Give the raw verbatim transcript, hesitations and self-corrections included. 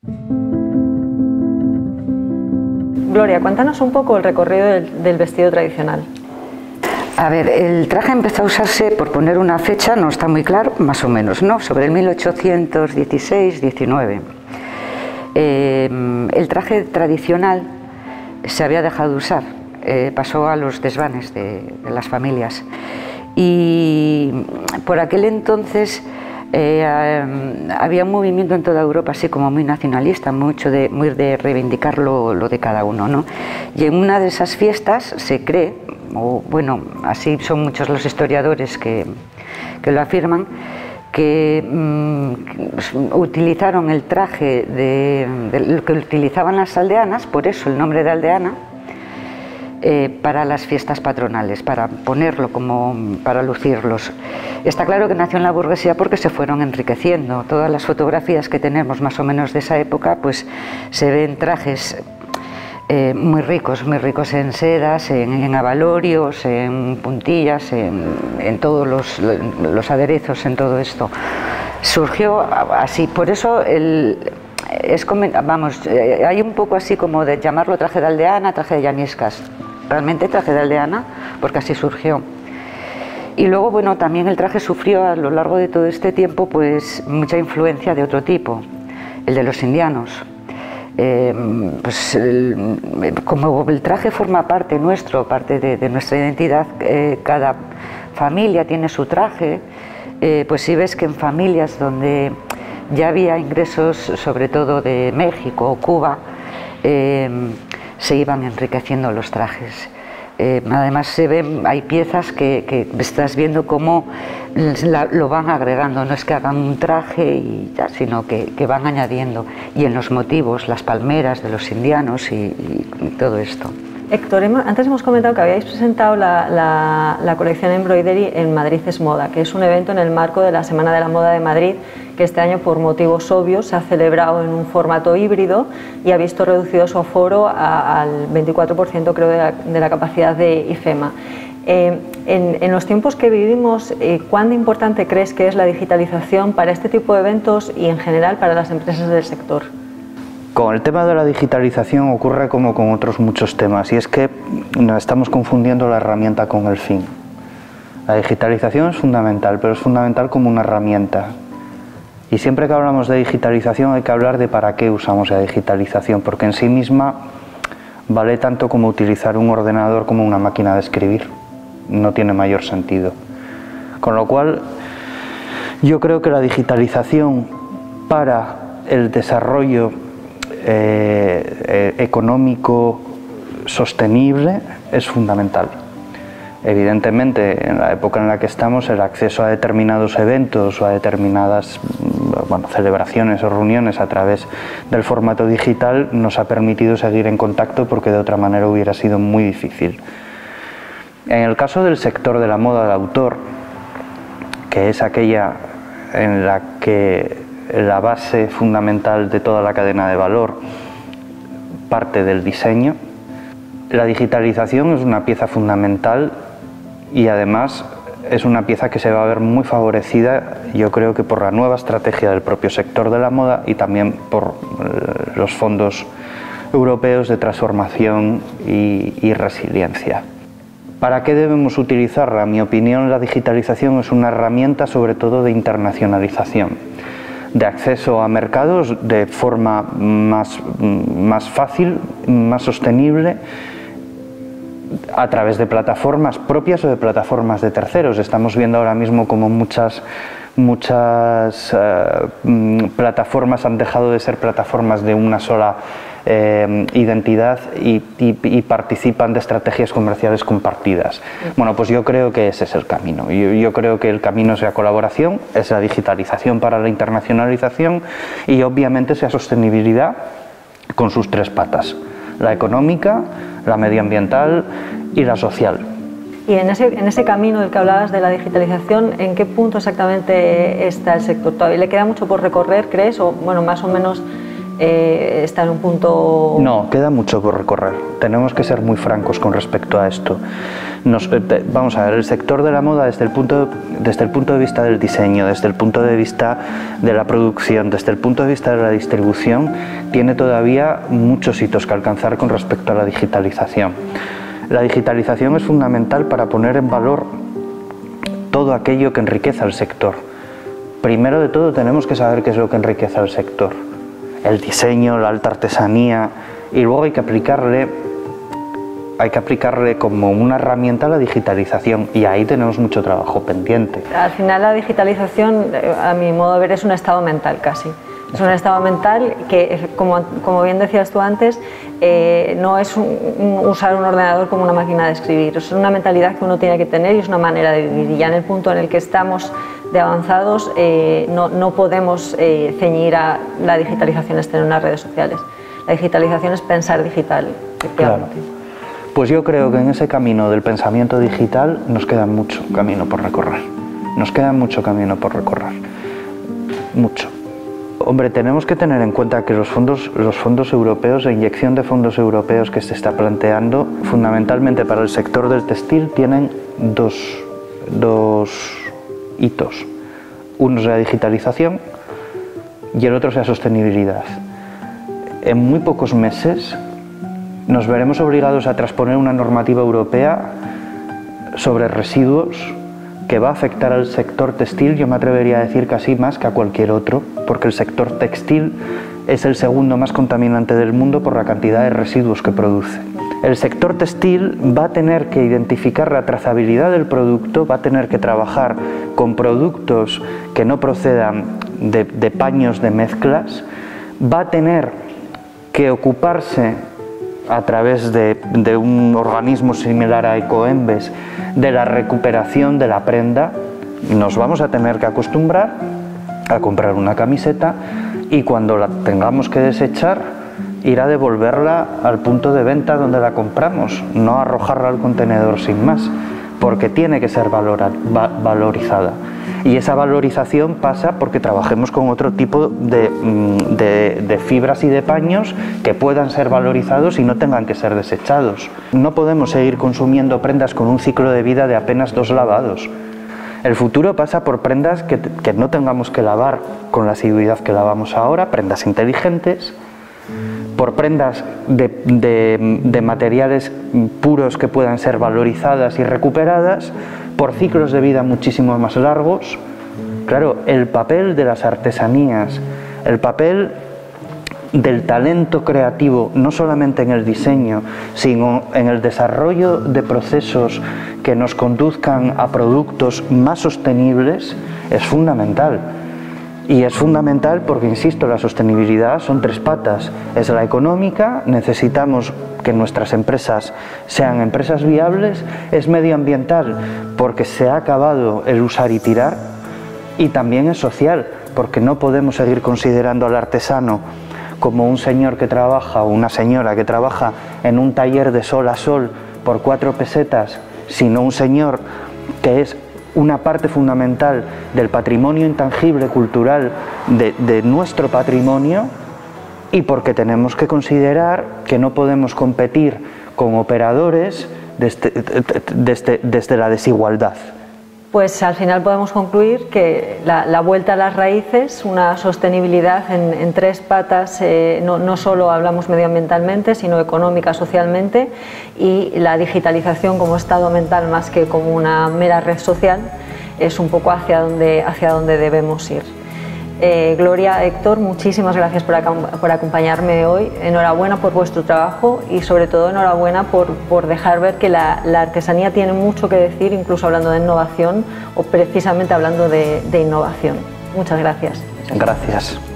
Gloria, cuéntanos un poco el recorrido del, del vestido tradicional. A ver, el traje empezó a usarse, por poner una fecha, no está muy claro, más o menos, ¿no? Sobre el mil ochocientos dieciséis diecinueve. Eh, el traje tradicional se había dejado de usar, eh, pasó a los desvanes de, de las familias. Y por aquel entonces eh, había un movimiento en toda Europa así como muy nacionalista, mucho de, muy de reivindicar lo, lo de cada uno, ¿no? Y en una de esas fiestas se cree, o bueno, así son muchos los historiadores que, que lo afirman, que mmm, utilizaron el traje de, de lo que utilizaban las aldeanas, por eso el nombre de aldeana, Eh, para las fiestas patronales, para ponerlo como, para lucirlos. Está claro que nació en la burguesía porque se fueron enriqueciendo. Todas las fotografías que tenemos más o menos de esa época, pues se ven trajes eh, muy ricos, muy ricos en sedas, en, en abalorios, en puntillas, en, en todos los, los aderezos, en todo esto. Surgió así, por eso el... Es, vamos, eh, hay un poco así como de llamarlo traje de aldeana, traje de llaniscas. Realmente traje de aldeana, porque así surgió. Y luego, bueno, también el traje sufrió a lo largo de todo este tiempo pues mucha influencia de otro tipo, el de los indianos. Eh, pues el, como el traje forma parte nuestro, parte de, de nuestra identidad, eh, cada familia tiene su traje, eh, pues si ves que en familias donde ya había ingresos, sobre todo de México o Cuba, eh, se iban enriqueciendo los trajes. Eh, además se ven, hay piezas que, que estás viendo cómo la, lo van agregando, no es que hagan un traje y ya, sino que, que van añadiendo. Y en los motivos, las palmeras de los indianos y, y, y todo esto. Héctor, antes hemos comentado que habíais presentado la, la, la colección Embroidery en Madrid es Moda, que es un evento en el marco de la Semana de la Moda de Madrid, que este año por motivos obvios se ha celebrado en un formato híbrido y ha visto reducido su aforo a, al veinticuatro por ciento creo de la, de la capacidad de IFEMA. Eh, en, en los tiempos que vivimos, eh, ¿cuán importante crees que es la digitalización para este tipo de eventos y en general para las empresas del sector? Con el tema de la digitalización ocurre como con otros muchos temas, y es que nos estamos confundiendo la herramienta con el fin. La digitalización es fundamental, pero es fundamental como una herramienta. Y siempre que hablamos de digitalización hay que hablar de para qué usamos la digitalización, porque en sí misma vale tanto como utilizar un ordenador como una máquina de escribir. No tiene mayor sentido. Con lo cual, yo creo que la digitalización para el desarrollo Eh, eh, económico sostenible es fundamental. Evidentemente, en la época en la que estamos, el acceso a determinados eventos o a determinadas bueno, celebraciones o reuniones a través del formato digital nos ha permitido seguir en contacto, porque de otra manera hubiera sido muy difícil. En el caso del sector de la moda de autor, que es aquella en la que la base fundamental de toda la cadena de valor parte del diseño, la digitalización es una pieza fundamental y además es una pieza que se va a ver muy favorecida, yo creo que por la nueva estrategia del propio sector de la moda y también por los fondos europeos de transformación y, y resiliencia. ¿Para qué debemos utilizarla? En mi opinión, la digitalización es una herramienta sobre todo de internacionalización, de acceso a mercados de forma más, más fácil, más sostenible, a través de plataformas propias o de plataformas de terceros. Estamos viendo ahora mismo como muchas, muchas eh, plataformas han dejado de ser plataformas de una sola eh, identidad y, y, y participan de estrategias comerciales compartidas. Bueno, pues yo creo que ese es el camino. Yo, yo creo que el camino es la colaboración, es la digitalización para la internacionalización y obviamente esa sostenibilidad con sus tres patas: la económica, la medioambiental y la social. Y en ese, en ese camino del que hablabas de la digitalización, ¿en qué punto exactamente está el sector? ¿Todavía le queda mucho por recorrer, crees? O bueno, más o menos eh, está en un punto... No, queda mucho por recorrer. Tenemos que ser muy francos con respecto a esto. Nos, eh, vamos a ver, el sector de la moda desde el, punto, desde el punto de vista del diseño, desde el punto de vista de la producción, desde el punto de vista de la distribución, tiene todavía muchos hitos que alcanzar con respecto a la digitalización. La digitalización es fundamental para poner en valor todo aquello que enriquece al sector. Primero de todo tenemos que saber qué es lo que enriquece al sector. El diseño, la alta artesanía, y luego hay que aplicarle, hay que aplicarle como una herramienta a la digitalización, y ahí tenemos mucho trabajo pendiente. Al final la digitalización, a mi modo de ver, es un estado mental casi. Es un estado mental que, como, como bien decías tú antes, eh, no es un, un, usar un ordenador como una máquina de escribir. Es una mentalidad que uno tiene que tener y es una manera de vivir. Y ya en el punto en el que estamos de avanzados, eh, no, no podemos eh, ceñir a la digitalización es tener unas redes sociales. La digitalización es pensar digital, efectivamente. Claro. Pues yo creo que en ese camino del pensamiento digital nos queda mucho camino por recorrer. Nos queda mucho camino por recorrer. Mucho. Hombre, tenemos que tener en cuenta que los fondos, los fondos europeos, la inyección de fondos europeos que se está planteando, fundamentalmente para el sector del textil, tienen dos, dos hitos. Uno es la digitalización y el otro es la sostenibilidad. En muy pocos meses nos veremos obligados a transponer una normativa europea sobre residuos que va a afectar al sector textil, yo me atrevería a decir casi más que a cualquier otro, porque el sector textil es el segundo más contaminante del mundo por la cantidad de residuos que produce. El sector textil va a tener que identificar la trazabilidad del producto, va a tener que trabajar con productos que no procedan de, de paños de mezclas, va a tener que ocuparse a través de, de un organismo similar a Ecoembes de la recuperación de la prenda. Nos vamos a tener que acostumbrar a comprar una camiseta y cuando la tengamos que desechar ir a devolverla al punto de venta donde la compramos, no arrojarla al contenedor sin más, porque tiene que ser valora, va, valorizada. Y esa valorización pasa porque trabajemos con otro tipo de, de, de fibras y de paños que puedan ser valorizados y no tengan que ser desechados. No podemos seguir consumiendo prendas con un ciclo de vida de apenas dos lavados. El futuro pasa por prendas que, que no tengamos que lavar con la asiduidad que lavamos ahora, prendas inteligentes, por prendas de, de, de materiales puros que puedan ser valorizadas y recuperadas, por ciclos de vida muchísimo más largos. Claro, el papel de las artesanías, el papel del talento creativo, no solamente en el diseño, sino en el desarrollo de procesos que nos conduzcan a productos más sostenibles, es fundamental. Y es fundamental porque, insisto, la sostenibilidad son tres patas. Es la económica, necesitamos que nuestras empresas sean empresas viables, es medioambiental porque se ha acabado el usar y tirar, y también es social porque no podemos seguir considerando al artesano como un señor que trabaja o una señora que trabaja en un taller de sol a sol por cuatro pesetas, sino un señor que es una parte fundamental del patrimonio intangible cultural de, de nuestro patrimonio, y porque tenemos que considerar que no podemos competir con operadores desde, desde, desde la desigualdad. Pues al final podemos concluir que la, la vuelta a las raíces, una sostenibilidad en, en tres patas, eh, no, no solo hablamos medioambientalmente, sino económica, socialmente, y la digitalización como estado mental más que como una mera red social, es un poco hacia donde, hacia donde debemos ir. Eh, Gloria, Héctor, muchísimas gracias por, por acompañarme hoy. Enhorabuena por vuestro trabajo y sobre todo enhorabuena por, por dejar ver que la, la artesanía tiene mucho que decir, incluso hablando de innovación o precisamente hablando de, de innovación. Muchas gracias. Gracias.